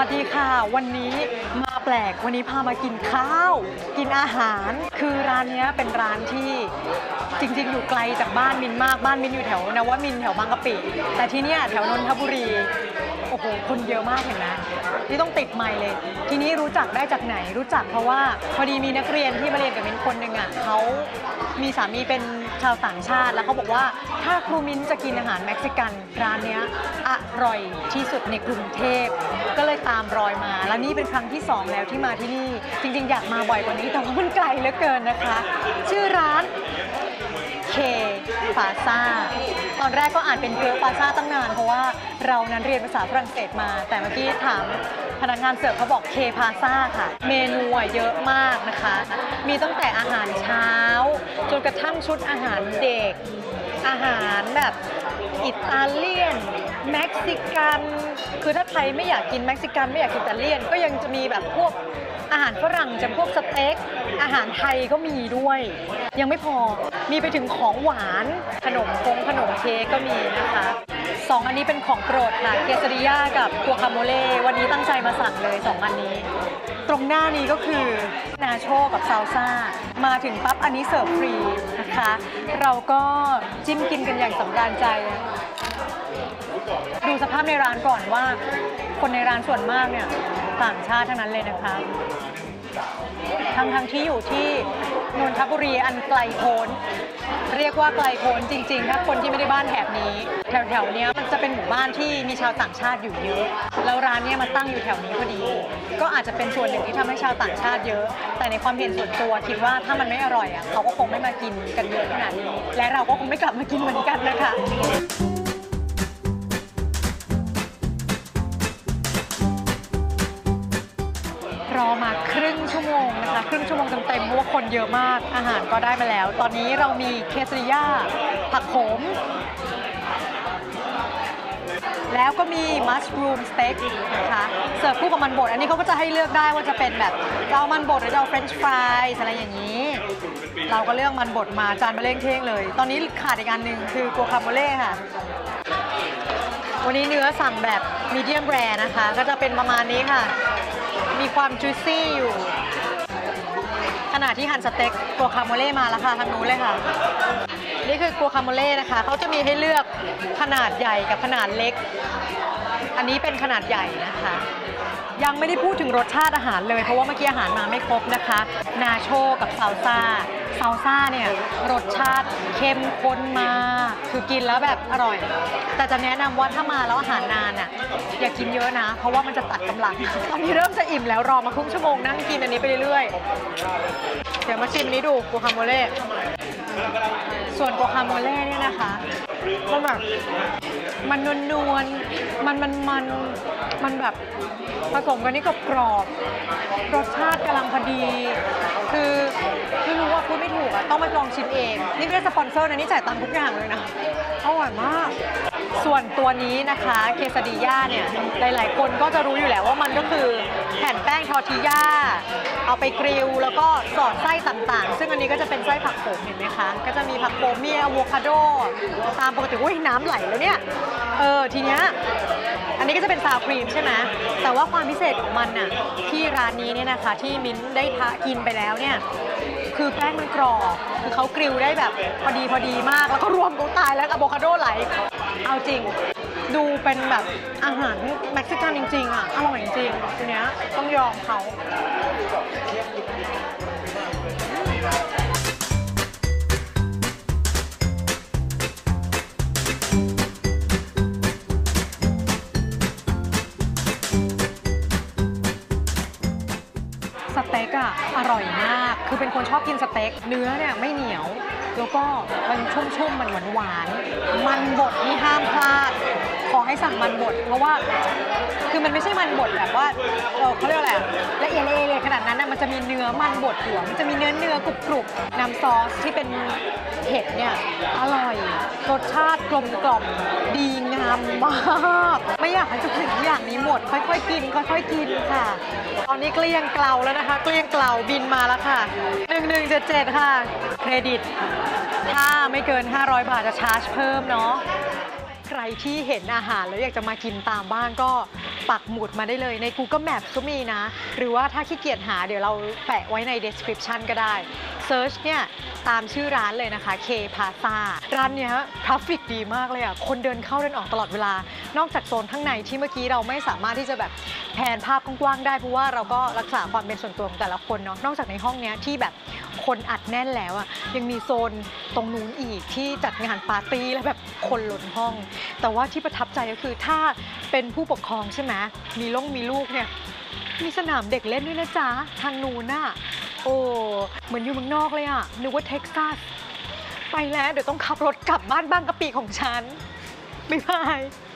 วัสดีค่ะวันนี้มาแปลกวันนี้พามากินข้าวกินอาหารคือร้านนี้เป็นร้านที่จริงๆอยู่ไกลจากบ้านมินมากบ้านมินอยู่แถวนวมินทร์แถวบางกะปิแต่ที่นี่แถวนนทบุรีโอ้โหคนเยอะมากเห็นไหมที่ต้องติดไมค์เลยทีนี้รู้จักได้จากไหนรู้จักเพราะว่าพอดีมีนักเรียนที่มาเรียนกับมินคนหนึ่งอ่ะเขามีสามีเป็นชาวต่างชาติแล้วเขาบอกว่าถ้าครูมิ้นจะกินอาหารเม็กซิกันร้านนี้อร่อยที่สุดในกรุงเทพก็เลยตามรอยมาแล้วนี่เป็นครั้งที่2แล้วที่มาที่นี่จริงๆอยากมาบ่อยกว่านี้แต่ว่ามันไกลเหลือเกินนะคะชื่อร้านเคฟาซ่าตอนแรกก็อ่านเป็นเกลฟาซ่าตั้งนานเพราะว่าเรานั้นเรียนภาษาฝรั่งเศสมาแต่เมื่อกี้ถามพนักงานเสิร์ฟเขาบอกเคฟาซ่าค่ะเมนูเยอะมากนะคะมีตั้งแต่อาหารเช้าจนกระทั่งชุดอาหารเด็กอาหารแบบอิตาเลียนเม็กซิกันคือถ้าใครไม่อยากกินเม็กซิกันไม่อยากกินอิตาเลียนก็ยังจะมีแบบพวกอาหารฝรั่งจำพวกสเต็กอาหารไทยก็มีด้วยยังไม่พอมีไปถึงของหวานขนมเค้กก็มีนะคะ2อันนี้เป็นของโปรดค่ะเกสริยากับกัวคาโมเล่วันนี้ตั้งใจมาสั่งเลย2อันนี้ตรงหน้านี้ก็คือนาโชกับซาลซ่ามาถึงปั๊บอันนี้เสิร์ฟฟรีนะคะเราก็จิ้มกินกันอย่างสำราญใจดูสภาพในร้านก่อนว่าคนในร้านส่วนมากเนี่ยต่างชาติทั้งนั้นเลยนะคะทั้งที่อยู่ที่นนทบุรีอันไกลโพ้นเรียกว่าไกลโพ้นจริงๆถ้าคนที่ไม่ได้บ้านแถบนี้แถวๆนี้มันจะเป็นหมู่บ้านที่มีชาวต่างชาติอยู่เยอะแล้วร้านนี้มันตั้งอยู่แถวนี้พอดีก็อาจจะเป็นส่วนหนึ่งที่ทำให้ชาวต่างชาติเยอะแต่ในความเห็นส่วนตัวคิดว่าถ้ามันไม่อร่อยอ่ะเขาก็คงไม่มากินกันเยอะขนาดนี้และเราก็คงไม่กลับมากินเหมือนกันนะคะรอมาครึ่งชั่วโมงนะคะครึ่งชั่วโมงเต็มๆเพราะว่าคนเยอะมากอาหารก็ได้มาแล้วตอนนี้เรามีเคสริยาผักโขมแล้วก็มีมัชรูมสเต็กนะคะเสิร์ฟคู่กับมันบดอันนี้เขาก็จะให้เลือกได้ว่าจะเป็นแบบจะเอามันบดหรือจะเอาเฟรนช์ฟรายอะไรอย่างนี้เราก็เลือกมันบดมาจานมาเล่งเท่งเลยตอนนี้ขาดอีกอันหนึ่งคือกัวคาโมเล่ค่ะวันนี้เนื้อสั่งแบบมีเดียมแรร์นะคะก็จะเป็นประมาณนี้ค่ะมีความจุยซี่อยู่ขณะที่หั่นสเต็กกัวคาโมเล่มาแล้วค่ะทางนู้นเลยค่ะนี่คือกัวคาโมเล่นะคะเขาจะมีให้เลือกขนาดใหญ่กับขนาดเล็กอันนี้เป็นขนาดใหญ่นะคะยังไม่ได้พูดถึงรสชาติอาหารเลยเพราะว่าเมื่อกี้อาหารมาไม่ครบนะคะนาโชกับซาลซ่าเนี่ยรสชาติเข้มข้นมากคือกินแล้วแบบอร่อยแต่จะแนะนำว่าถ้ามาแล้วอาหารนานอ่ะอย่ากินเยอะนะเพราะว่ามันจะตัดกำลังตอนนี้เริ่มจะอิ่มแล้วรอมาครึ่งชั่วโมงนั่งกินอันนี้ไปเรื่อยๆเดี๋ยวมาชิมนี้ดูกัวคาโมเล่ส่วนกัวคาโมเล่เนี่ยนะคะก็แบบมันนวลมันแบบผสมกันนี่กรอบรสชาติกำลังพอดีคือไม่รู้ว่าพูดไม่ถูกอะต้องมาลองชิมเองนี่ไม่ได้สปอนเซอร์นะนี่จ่ายตังค์ทุกอย่างเลยนะอร่อยมากส่วนตัวนี้นะคะเคสดิย่าเนี่ยหลายๆคนก็จะรู้อยู่แล้วว่ามันก็คือแผ่นแป้งทอร์ติญ่าเอาไปกริลแล้วก็สอดไส้ต่างๆซึ่งอันนี้ก็จะเป็นไส้ผักโขมเห็นไหมคะก็จะมีผักโขมมีอะโวคาโดตามปกติอุ้ยน้ำไหลแล้วเนี่ยทีเนี้ยอันนี้ก็จะเป็นซาวครีมใช่ไหมแต่ว่าความพิเศษของมันน่ะที่ร้านนี้เนี่ยนะคะที่มิ้นได้กินไปแล้วเนี่ยคือแป้งมันกรอบคือเขากริลได้แบบพอดีมากแล้วก็รวมกูตายแล้วอะโวคาโดไหลเอาจริงดูเป็นแบบอาหารเม็กซิกันจริงๆอ่ะอร่อยจริงทีเนี้ยต้องยอมเขาสเต็กอ่ะอร่อยมากคือเป็นคนชอบกินสเต็กเนื้อเนี่ยไม่เหนียวแล้วก็มันชุ่มๆมันหวานมันบดนี่ห้ามพลาดขอให้สั่งมันบดเพราะว่าคือมันไม่ใช่มันบดแบบว่าเขาเรียกอะไรละเอียดเลยขนาดนั้นนะมันจะมีเนื้อมันบดอยู่มันจะมีเนื้อกรุบๆน้ำซอสที่เป็นเผ็ดเนี่ยอร่อยรสชาติกลมกล่อมดีงามมากไม่อยากให้ทุกสิ่งทุกอย่างนี้หมดค่อยๆกินค่ะตอนนี้เกลี้ยงเกลาแล้วนะคะเกลี้ยงเกลาบินมาแล้วค่ะ1177ค่ะเครดิตถ้าไม่เกิน500 บาทจะชาร์จเพิ่มเนาะครที่เห็นอาหารแล้วอยากจะมากินตามบ้างก็ปักหมุดมาได้เลยใน Google Maps ก็มีนะ หรือว่าถ้าขี้เกียจหาเดี๋ยวเราแปะไว้ใน description ก็ได้ Search เนี่ยตามชื่อร้านเลยนะคะ K Plaza ร้านเนี้ยทราฟฟิกดีมากเลยอ่ะคนเดินเข้าเดินออกตลอดเวลานอกจากโซนข้างในที่เมื่อกี้เราไม่สามารถที่จะแบบแผนภาพกว้างๆได้เพราะว่าเราก็รักษาความเป็นส่วนตัวของแต่ละคนเนาะนอกจากในห้องเนี้ยที่แบบคนอัดแน่นแล้วอ่ะยังมีโซนตรงนู้นอีกที่จัดงานปาร์ตี้แล้วแบบคนล้นห้องแต่ว่าที่ประทับใจก็คือถ้าเป็นผู้ปกครองใช่ไหมมีลูกเนี่ยมีสนามเด็กเล่นด้วยนะจ๊ะทางนู้นน่ะโอ้เหมือนอยู่เมืองนอกเลยอ่ะนึกว่าเท็กซัสไปแล้วเดี๋ยวต้องขับรถกลับบ้านบางกะปิของฉันบ๊ายบาย